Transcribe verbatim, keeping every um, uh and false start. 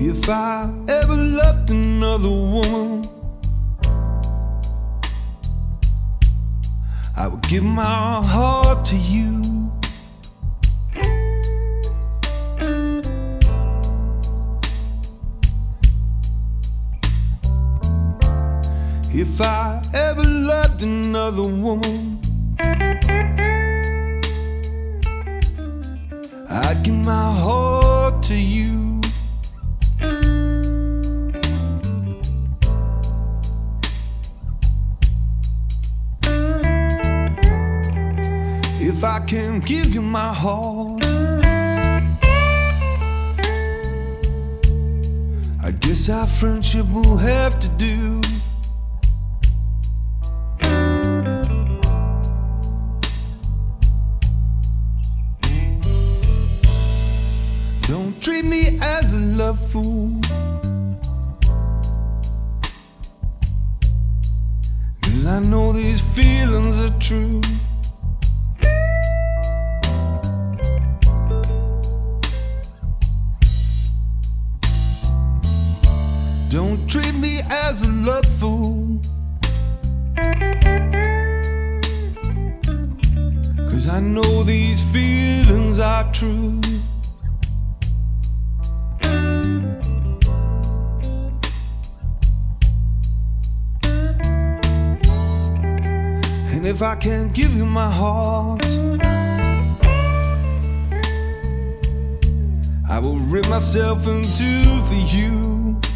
If I ever loved another woman, I would give my heart to you. If I ever loved another woman, I'd give my heart to you. If I can give you my heart, I guess our friendship will have to do. Don't treat me as a love fool, 'cause I know these feelings are true. Don't treat me as a love fool, 'cause I know these feelings are true. And if I can't give you my heart, I will rip myself in two for you.